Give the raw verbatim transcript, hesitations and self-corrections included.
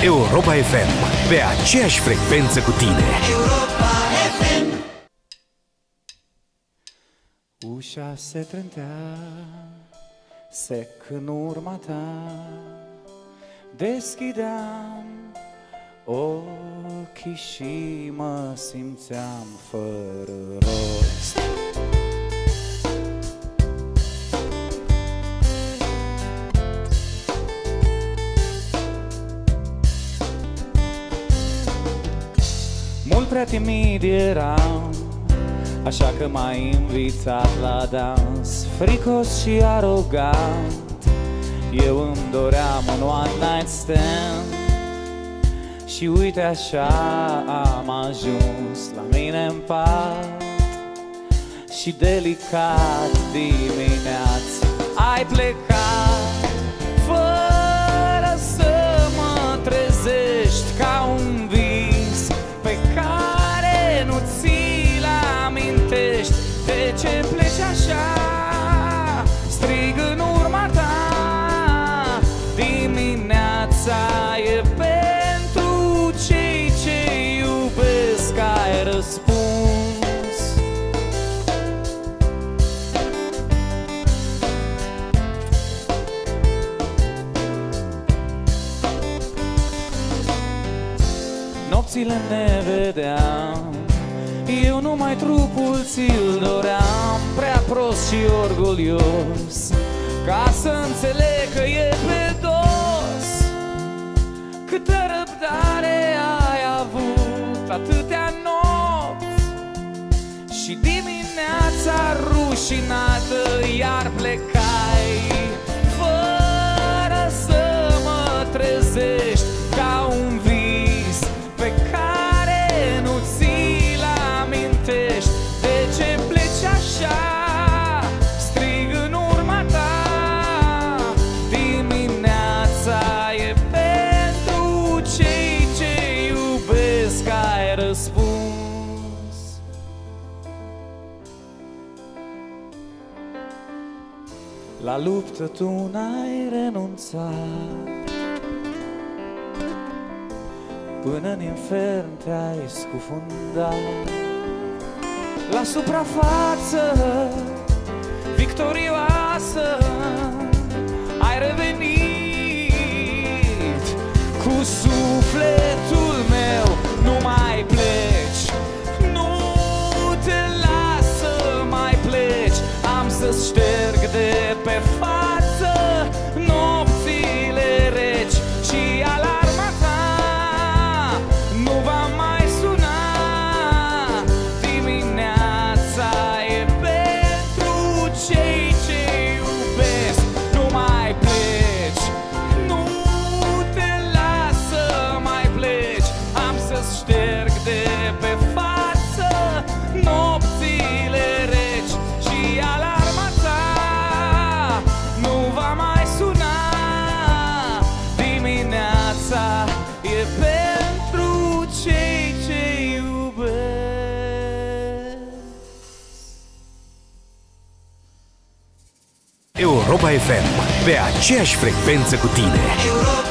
Europa F M, pe aceeași frecvență cu tine. Europa F M. Ușa se trântea sec în urma ta, deschideam ochii și mă simțeam fără rost. Mult prea timid eram, așa că m-ai invitat la dans. Fricos și arogant, eu îmi doream un one night stand. Și uite așa am ajuns la mine în pat. Și delicat dimineața ai plecat, fără să mă trezești, ca un vis pe care nu ți-l amintești. De ce pleci așa? Strig în urma ta. Dimineața e pentru cei ce iubesc, ai răspuns. Nopțile ne vedeam, eu numai trupul ți-l doream. Prea prost și orgolios ca să înțeleg că e pe dos. Câtă răbdare ai avut, atâtea nopți, și dimineața rușinată iar plecai, fără să mă trezești, ca un vis pe care nu ți-l amintești. De ce pleci așa? Strig în urma ta. Dimineața e pentru cei ce iubesc, ai răspuns. La luptă tu n-ai renunțat, până-n infern te-ai scufundat. La suprafață, victorioasă, ai revenit. Cu sufletul meu nu mai pleci, nu te las să mai pleci. Am să-ți șterg de pe față nopțile reci și alarma ta nu va mai suna. Dimineața e pentru cei ce iubesc, nu mai pleci, nu te las să mai pleci. Am să-ți șterg de pe față nopțile reci și alarma ta nu va mai suna. Dimineața e pentru cei ce iubesc. Europa F M, pe aceeași frecvență cu tine. Europa